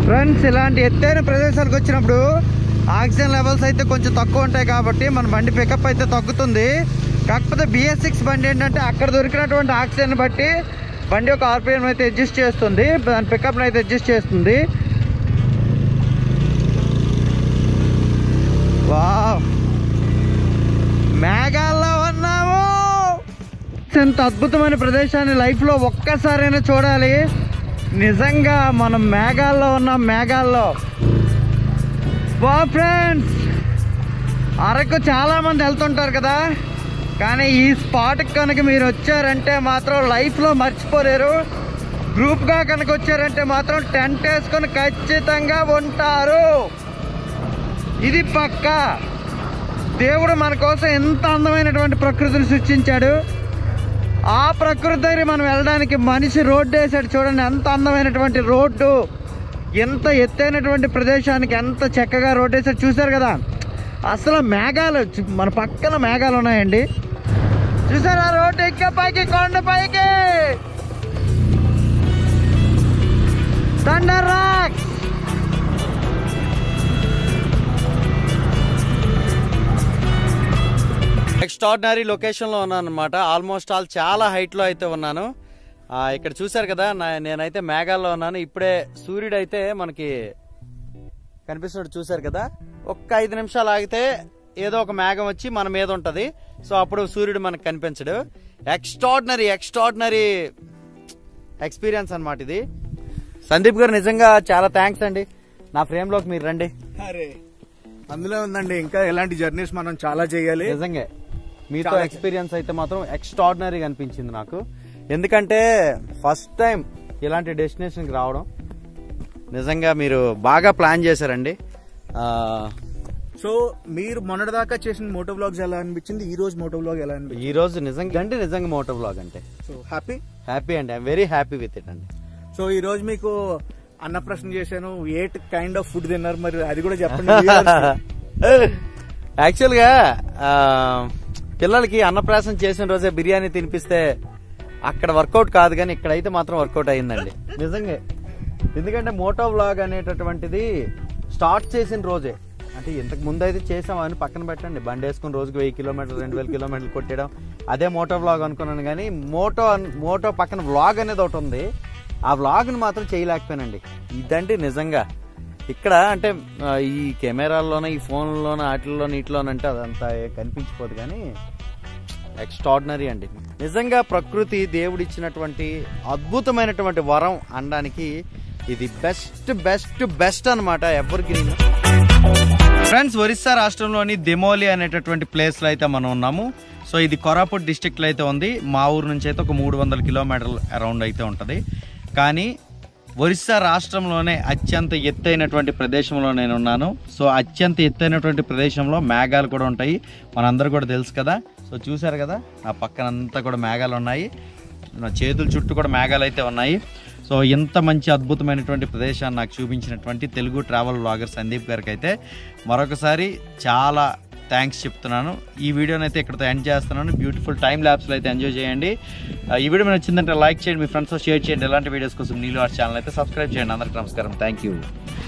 Friends, ఇలాంటి ఎత్తైన ప్రదేశాలకు వచ్చినప్పుడు ఆక్సిజన్ లెవెల్స్ అయితే కొంచెం తక్కువ ఉంటాయి కాబట్టి మన బండి పికప్ అయితే తగ్గుతుంది. కాకపోతే BS6 బండి ఏంటంటే అక్కడ దొరికినటువంటి ఆక్సిజన్ బట్టి బండి యొక్క RPM అయితే అడ్జస్ట్ చేస్తుంది, దాని పికప్ని అయితే అడ్జస్ట్ చేస్తుంది. వావ్, మేఘాల్లో ఉన్నాము. ఎంత అద్భుతమైన ప్రదేశాన్ని లైఫ్లో ఒక్కసారైనా చూడాలి. నిజంగా మనం మేఘాల్లో ఉన్నాం. మేఘాల్లో వా ఫ్రెండ్స్, అరకు చాలామంది వెళ్తుంటారు కదా, కానీ ఈ స్పాట్కి కనుక మీరు వచ్చారంటే మాత్రం లైఫ్లో మర్చిపోలేరు. గ్రూప్గా కనుక వచ్చారంటే మాత్రం టెంట్ వేసుకొని ఖచ్చితంగా ఉంటారు. ఇది పక్కా. దేవుడు మన కోసం ఎంత అందమైనటువంటి ప్రకృతిని సృష్టించాడు. ఆ ప్రకృతి దగ్గర మనం వెళ్ళడానికి మనిషి రోడ్డు వేసాడు. చూడండి ఎంత అందమైనటువంటి రోడ్డు, ఎంత ఎత్తైనటువంటి ప్రదేశానికి ఎంత చక్కగా రోడ్డు వేసాడు. చూసారు కదా, అసలు మేఘాలు మన పక్కన మేఘాలు ఉన్నాయండి. చూసారా రోడ్డు ఎక్క పైకి, కొండ పైకి థండర్ రాక్స్. ఎక్స్ట్రాడినరీ లొకేషన్లో ఉన్నాను అనమాట. ఆల్మోస్ట్ ఆల్ చాలా హైట్లో అయితే ఉన్నాను. ఇక్కడ చూసారు కదా, నేనైతే మేఘాల్లో ఉన్నాను. ఇప్పుడే సూర్యుడు అయితే మనకి కనిపిస్తున్నాడు. చూసారు కదా, ఒక్క 5 నిమిషాలు ఆగితే ఏదో ఒక మేఘం వచ్చి మన మీద ఉంటది. సో అప్పుడు సూర్యుడు మనకు కనిపించడు. ఎక్స్ట్రాడినరీ ఎక్స్పీరియన్స్ అనమాట ఇది. సందీప్ గారు నిజంగా చాలా థ్యాంక్స్ అండి. నా ఫ్రేమ్ లోకి మీరు రండి. అందులో ఉందండి, ఇంకా ఎలాంటి జర్నీస్ మనం చాలా చేయాలి. నిజంగా మీతో ఎక్స్పీరియన్స్ అయితే మాత్రం ఎక్స్ట్రాడినరీగా అనిపించింది నాకు. ఎందుకంటే ఫస్ట్ టైం ఇలాంటి డెస్టినేషన్కి రావడం. నిజంగా మీరు బాగా ప్లాన్ చేశారండి. సో మీరు మొన్నటిదాకా చేసిన మోటో వ్లాగ్స్ ఎలా అనిపించింది, ఈ రోజు మోటో వ్లాగ్ ఎలా అనిపించింది? ఈ రోజు నిజంగా మోటో వ్లాగ్ అంటే సో హ్యాపీ అండి. I'm very happy with it అండి. సో ఈ రోజు మీకు అన్న ప్రశ్న చేశాను, ఏ కైండ్ ఆఫ్ ఫుడ్ తిన్నారు, మరి అది కూడా చెప్పండి. యాక్చువల్ గా పిల్లలకి అన్నప్రాసం చేసిన రోజే బిర్యానీ తినిపిస్తే అక్కడ వర్కౌట్ కాదు, కానీ ఇక్కడైతే మాత్రం వర్కౌట్ అయిందండి నిజంగా. ఎందుకంటే మోటో వ్లాగ్ అనేటటువంటిది స్టార్ట్ చేసిన రోజే, అంటే ఇంతకు ముందు అయితే చేసామని పక్కన పెట్టండి, బండి వేసుకుని రోజుకి 1000 కిలోమీటర్లు 2000 కిలోమీటర్లు కొట్టడం అదే మోటో వ్లాగ్ అనుకున్నాను. కానీ మోటో పక్కన వ్లాగ్ అనేది ఒకటి ఉంది, ఆ వ్లాగ్ని మాత్రం చేయలేకపోయానండి. ఇదంటే నిజంగా ఇక్కడ అంటే ఈ కెమెరాల్లోనే, ఈ ఫోన్లోనే, వాటిల్లోనే, ఇట్లోనంటే అదంతా కనిపించిపోదు, కానీ ఎక్స్ట్రాడినరీ అండి నిజంగా. ప్రకృతి దేవుడిచ్చినటువంటి అద్భుతమైనటువంటి వరం అనడానికి ఇది బెస్ట్ అనమాట. Ever green. ఫ్రెండ్స్, ఒరిస్సా రాష్ట్రంలోని దెమోలి అనేటటువంటి ప్లేస్లో అయితే మనం ఉన్నాము. సో ఇది కోరాపుట్ డిస్ట్రిక్ట్లో అయితే ఉంది. మా ఊరు నుంచి అయితే ఒక 300 కిలోమీటర్లు అరౌండ్ అయితే ఉంటుంది. కానీ ఒరిస్సా రాష్ట్రంలోనే అత్యంత ఎత్తైనటువంటి ప్రదేశంలో నేను ఉన్నాను. సో అత్యంత ఎత్తైనటువంటి ప్రదేశంలో మేఘాలు కూడా ఉంటాయి, మనందరూ కూడా తెలుసు కదా. సో చూసారు కదా, నా పక్కనంతా కూడా మేఘాలు ఉన్నాయి, నా చేతుల చుట్టూ కూడా మేఘాలు అయితే ఉన్నాయి. సో ఎంత మంచి అద్భుతమైనటువంటి ప్రదేశాన్ని నాకు చూపించినటువంటి తెలుగు ట్రావెల్ వ్లాగర్ సందీప్ గారికి అయితే మరొకసారి చాలా థ్యాంక్స్ చెప్తున్నాను. ఈ వీడియోని అయితే ఇక్కడతో ఎండ్ చేస్తున్నాను. బ్యూటిఫుల్ టైం ల్యాబ్స్లో అయితే ఎంజాయ్ చేయండి. ఈ వీడియో మీకు నచ్చిందంటే లైక్ చేయండి, మీ ఫ్రెండ్స్తో షేర్ చేయండి. ఎలాంటి వీడియోస్ కోసం నీళ్ళు ఆర్ట్స్ ఛానల్ అయితే సబ్స్క్రైబ్ చేయండి. అందరికీ నమస్కారం. Thank you.